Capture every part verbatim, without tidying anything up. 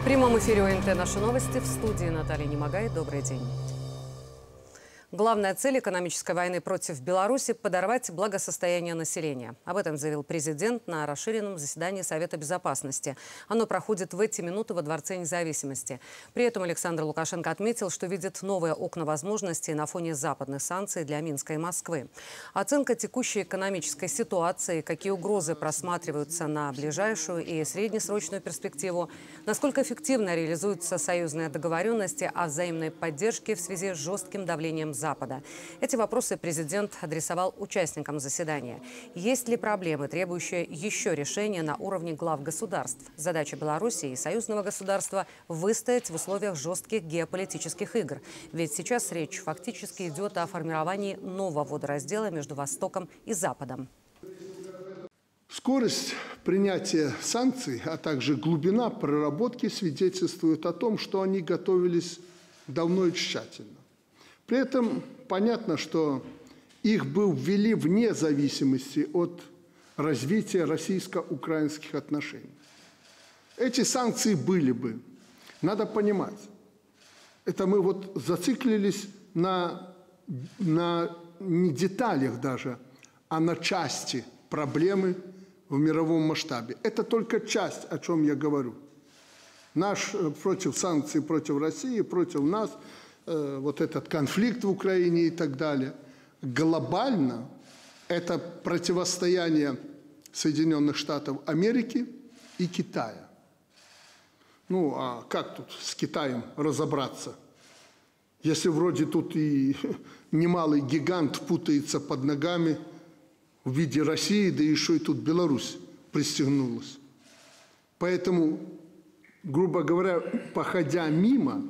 прямом эфире ОНТ «Наши новости», в студии Наталья Немагай. Добрый день. Главная цель экономической войны против Беларуси – подорвать благосостояние населения. Об этом заявил президент на расширенном заседании Совета Безопасности. Оно проходит в эти минуты во Дворце Независимости. При этом Александр Лукашенко отметил, что видит новые окна возможностей на фоне западных санкций для Минска и Москвы. Оценка текущей экономической ситуации, какие угрозы просматриваются на ближайшую и среднесрочную перспективу, насколько эффективно реализуются союзные договоренности о взаимной поддержке в связи с жестким давлением Запада. Эти вопросы президент адресовал участникам заседания. Есть ли проблемы, требующие еще решения на уровне глав государств? Задача Беларуси и союзного государства – выстоять в условиях жестких геополитических игр. Ведь сейчас речь фактически идет о формировании нового водораздела между Востоком и Западом. Скорость принятия санкций, а также глубина проработки свидетельствуют о том, что они готовились давно и тщательно. При этом понятно, что их бы ввели вне зависимости от развития российско-украинских отношений. Эти санкции были бы. Надо понимать, это мы вот зациклились на, на не деталях даже, а на части проблемы в мировом масштабе. Это только часть, о чем я говорю. Наш против санкций против России, против нас – вот этот конфликт в Украине и так далее. Глобально это противостояние Соединенных Штатов Америки и Китая. Ну, а как тут с Китаем разобраться? Если вроде тут и немалый гигант путается под ногами в виде России, да еще и тут Беларусь пристегнулась. Поэтому, грубо говоря, походя мимо,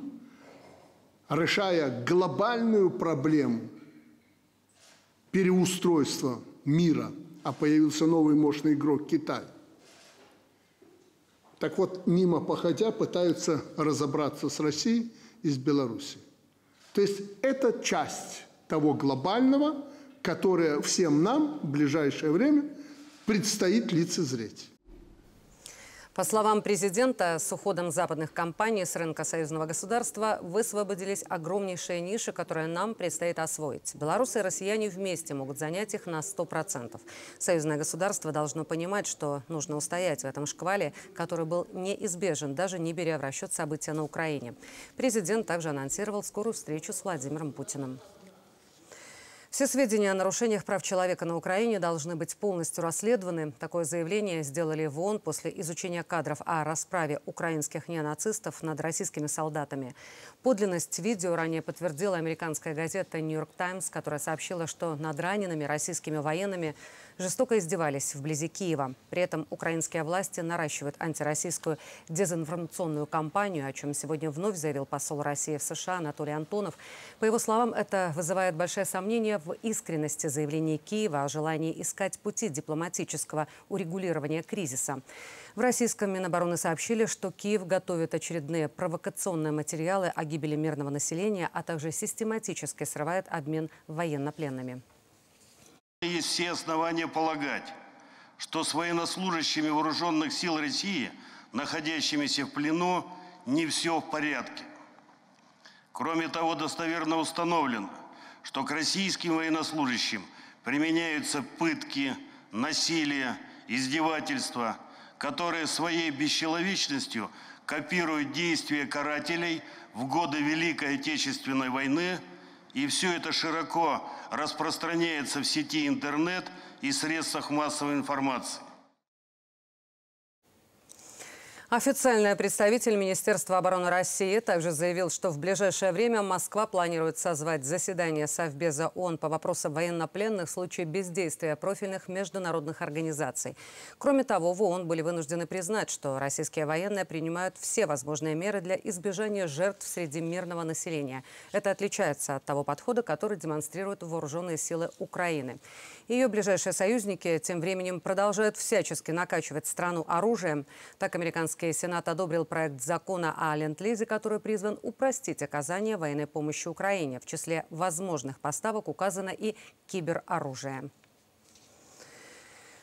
решая глобальную проблему переустройства мира, а появился новый мощный игрок Китай. Так вот, мимо походя, пытаются разобраться с Россией и с Белоруссией. То есть это часть того глобального, которое всем нам в ближайшее время предстоит лицезреть. По словам президента, с уходом западных компаний с рынка союзного государства высвободились огромнейшие ниши, которые нам предстоит освоить. Белорусы и россияне вместе могут занять их на сто процентов. Союзное государство должно понимать, что нужно устоять в этом шквале, который был неизбежен, даже не беря в расчет события на Украине. Президент также анонсировал скорую встречу с Владимиром Путиным. Все сведения о нарушениях прав человека на Украине должны быть полностью расследованы. Такое заявление сделали в ООН после изучения кадров о расправе украинских неонацистов над российскими солдатами. Подлинность видео ранее подтвердила американская газета «Нью-Йорк Таймс», которая сообщила, что над ранеными российскими военными жестоко издевались вблизи Киева. При этом украинские власти наращивают антироссийскую дезинформационную кампанию, о чем сегодня вновь заявил посол России в США Анатолий Антонов. По его словам, это вызывает большие сомнения в искренности заявлений Киева о желании искать пути дипломатического урегулирования кризиса. В российском Минобороны сообщили, что Киев готовит очередные провокационные материалы о гибели мирного населения, а также систематически срывает обмен военнопленными. Есть все основания полагать, что с военнослужащими вооруженных сил России, находящимися в плену, не все в порядке. Кроме того, достоверно установлено, что к российским военнослужащим применяются пытки, насилие, издевательства, которые своей бесчеловечностью копируют действия карателей в годы Великой Отечественной войны, и все это широко распространяется в сети интернет и средствах массовой информации. Официальный представитель Министерства обороны России также заявил, что в ближайшее время Москва планирует созвать заседание Совбеза ООН по вопросам военнопленных в случае бездействия профильных международных организаций. Кроме того, в ООН были вынуждены признать, что российские военные принимают все возможные меры для избежания жертв среди мирного населения. Это отличается от того подхода, который демонстрируют вооруженные силы Украины. Ее ближайшие союзники тем временем продолжают всячески накачивать страну оружием. Так, американский Сенат одобрил проект закона о ленд-лизе, который призван упростить оказание военной помощи Украине. В числе возможных поставок указано и кибероружие.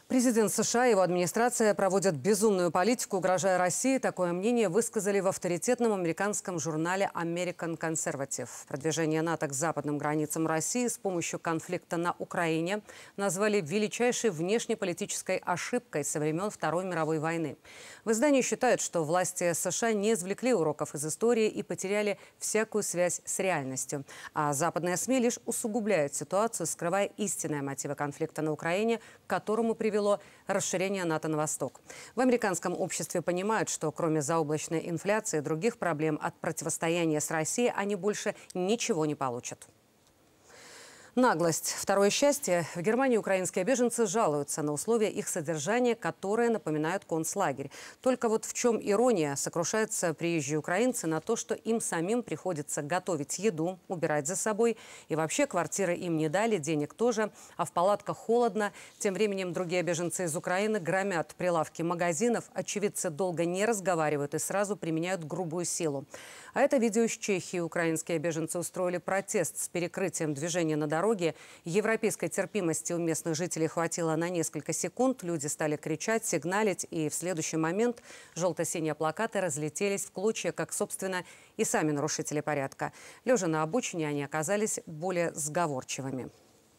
Президент США и его администрация проводят безумную политику, угрожая России. Такое мнение высказали в авторитетном американском журнале American Conservative. Продвижение НАТО к западным границам России с помощью конфликта на Украине назвали величайшей внешнеполитической ошибкой со времен Второй мировой войны. В издании считают, что власти США не извлекли уроков из истории и потеряли всякую связь с реальностью. А западные СМИ лишь усугубляют ситуацию, скрывая истинные мотивы конфликта на Украине, к которому привело расширение НАТО на восток. В американском обществе понимают, что кроме заоблачной инфляции и других проблем от противостояния с Россией они больше ничего не получат. Наглость. Второе счастье. В Германии украинские беженцы жалуются на условия их содержания, которые напоминают концлагерь. Только вот в чем ирония? Сокрушаются приезжие украинцы на то, что им самим приходится готовить еду, убирать за собой. И вообще квартиры им не дали, денег тоже, а в палатках холодно. Тем временем другие беженцы из Украины громят прилавки магазинов. Очевидцы долго не разговаривают и сразу применяют грубую силу. А это видео из Чехии. Украинские беженцы устроили протест с перекрытием движения на дороге. Европейской терпимости у местных жителей хватило на несколько секунд. Люди стали кричать, сигналить, и в следующий момент желто-синие плакаты разлетелись в клочья, как, собственно, и сами нарушители порядка. Лежа на обочине, они оказались более сговорчивыми.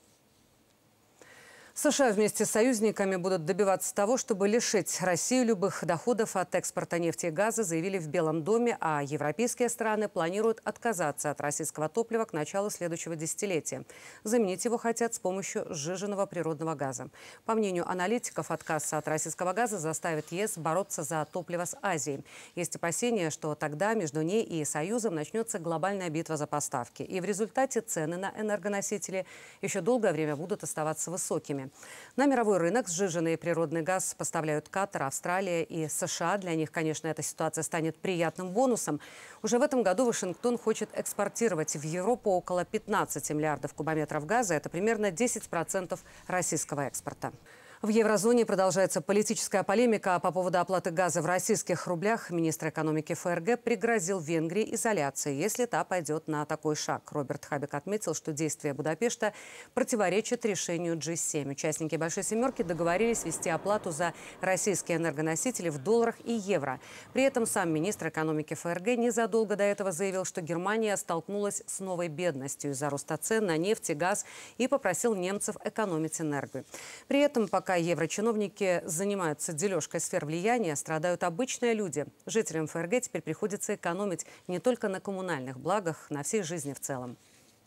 США вместе с союзниками будут добиваться того, чтобы лишить Россию любых доходов от экспорта нефти и газа, заявили в Белом доме, а европейские страны планируют отказаться от российского топлива к началу следующего десятилетия. Заменить его хотят с помощью сжиженного природного газа. По мнению аналитиков, отказ от российского газа заставит ЕС бороться за топливо с Азией. Есть опасения, что тогда между ней и Союзом начнется глобальная битва за поставки. И в результате цены на энергоносители еще долгое время будут оставаться высокими. На мировой рынок сжиженный природный газ поставляют Катар, Австралия и США. Для них, конечно, эта ситуация станет приятным бонусом. Уже в этом году Вашингтон хочет экспортировать в Европу около пятнадцати миллиардов кубометров газа. Это примерно десять процентов российского экспорта. В еврозоне продолжается политическая полемика по поводу оплаты газа в российских рублях. Министр экономики ФРГ пригрозил Венгрии изоляцией, если та пойдет на такой шаг. Роберт Хабек отметил, что действия Будапешта противоречат решению джи семь. Участники Большой семерки договорились вести оплату за российские энергоносители в долларах и евро. При этом сам министр экономики ФРГ незадолго до этого заявил, что Германия столкнулась с новой бедностью из-за роста цен на нефть и газ и попросил немцев экономить энергию. При этом, пока Пока еврочиновники занимаются дележкой сфер влияния, страдают обычные люди. Жителям ФРГ теперь приходится экономить не только на коммунальных благах, на всей жизни в целом.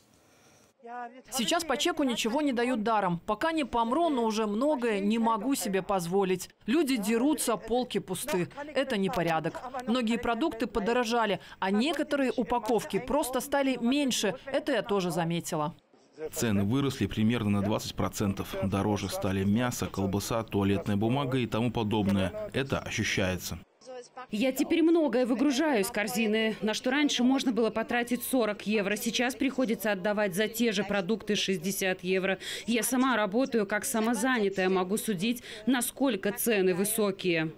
Сейчас по чеку ничего не дают даром. Пока не помру, но уже многое не могу себе позволить. Люди дерутся, полки пусты. Это непорядок. Многие продукты подорожали, а некоторые упаковки просто стали меньше. Это я тоже заметила. Цены выросли примерно на двадцать процентов. Дороже стали мясо, колбаса, туалетная бумага и тому подобное. Это ощущается. Я теперь многое выгружаю из корзины. На что раньше можно было потратить сорок евро. Сейчас приходится отдавать за те же продукты шестьдесят евро. Я сама работаю как самозанятая. Могу судить, насколько цены высокие.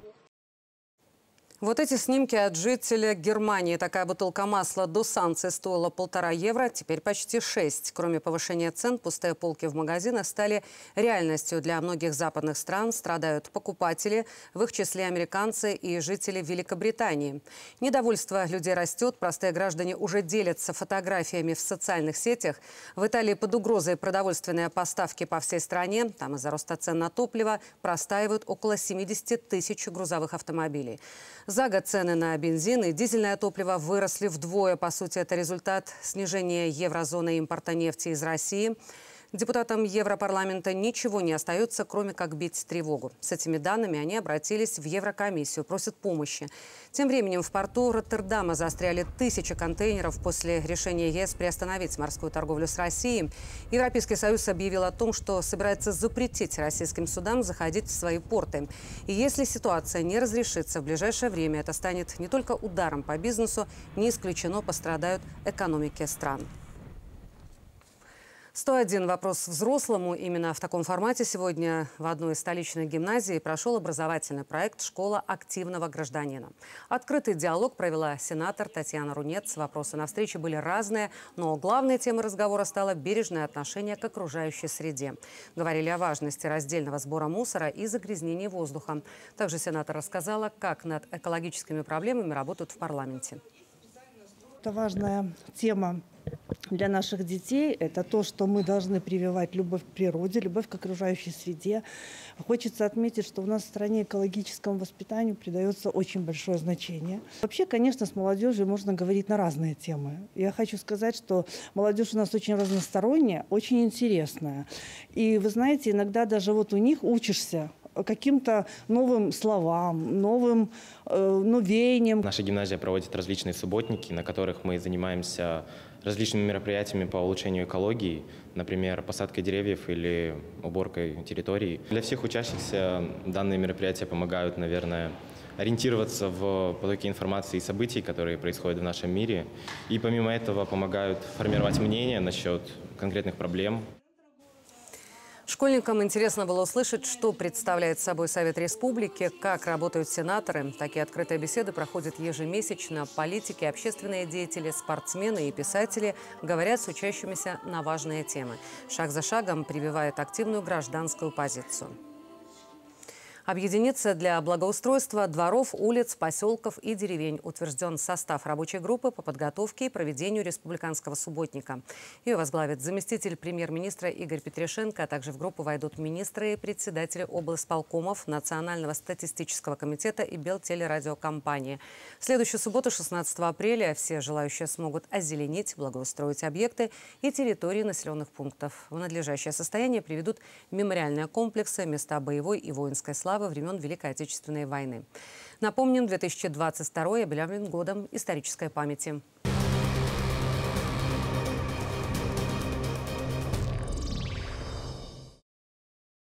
Вот эти снимки от жителя Германии. Такая бутылка масла до санкций стоила полтора евро, теперь почти шесть. Кроме повышения цен, пустые полки в магазинах стали реальностью для многих западных стран. Страдают покупатели, в их числе американцы и жители Великобритании. Недовольство людей растет. Простые граждане уже делятся фотографиями в социальных сетях. В Италии под угрозой продовольственные поставки по всей стране. Там из-за роста цен на топливо простаивают около семидесяти тысяч грузовых автомобилей. За год цены на бензин и дизельное топливо выросли вдвое. По сути, это результат снижения еврозоны импорта нефти из России. Депутатам Европарламента ничего не остается, кроме как бить тревогу. С этими данными они обратились в Еврокомиссию, просят помощи. Тем временем в порту Роттердама застряли тысячи контейнеров после решения ЕС приостановить морскую торговлю с Россией. Европейский Союз объявил о том, что собирается запретить российским судам заходить в свои порты. И если ситуация не разрешится в ближайшее время, это станет не только ударом по бизнесу, не исключено, пострадают экономики стран. сто один вопрос взрослому. Именно в таком формате сегодня в одной из столичных гимназий прошел образовательный проект «Школа активного гражданина». Открытый диалог провела сенатор Татьяна Рунец. Вопросы на встрече были разные, но главной темой разговора стало бережное отношение к окружающей среде. Говорили о важности раздельного сбора мусора и загрязнения воздуха. Также сенатор рассказала, как над экологическими проблемами работают в парламенте. Это важная тема для наших детей. Это то, что мы должны прививать любовь к природе, любовь к окружающей среде. Хочется отметить, что у нас в стране экологическому воспитанию придается очень большое значение. Вообще, конечно, с молодежью можно говорить на разные темы. Я хочу сказать, что молодежь у нас очень разносторонняя, очень интересная. И вы знаете, иногда даже вот у них учишься каким-то новым словам, новым э, ну, веянием. Наша гимназия проводит различные субботники, на которых мы занимаемся различными мероприятиями по улучшению экологии, например, посадкой деревьев или уборкой территорий. Для всех учащихся данные мероприятия помогают, наверное, ориентироваться в потоке информации и событий, которые происходят в нашем мире. И помимо этого помогают формировать мнение насчет конкретных проблем. Школьникам интересно было услышать, что представляет собой Совет Республики, как работают сенаторы. Такие открытые беседы проходят ежемесячно. Политики, общественные деятели, спортсмены и писатели говорят с учащимися на важные темы. Шаг за шагом прививают активную гражданскую позицию. Объединиться для благоустройства дворов, улиц, поселков и деревень. Утвержден состав рабочей группы по подготовке и проведению республиканского субботника. Ее возглавит заместитель премьер-министра Игорь Петряшенко, а также в группу войдут министры и председатели облсполкомов, Национального статистического комитета и Белтелерадиокомпании. В следующую субботу, шестнадцатого апреля, все желающие смогут озеленить, благоустроить объекты и территории населенных пунктов. В надлежащее состояние приведут мемориальные комплексы, места боевой и воинской славы времен Великой Отечественной войны. Напомним, две тысячи двадцать второй объявлен годом исторической памяти.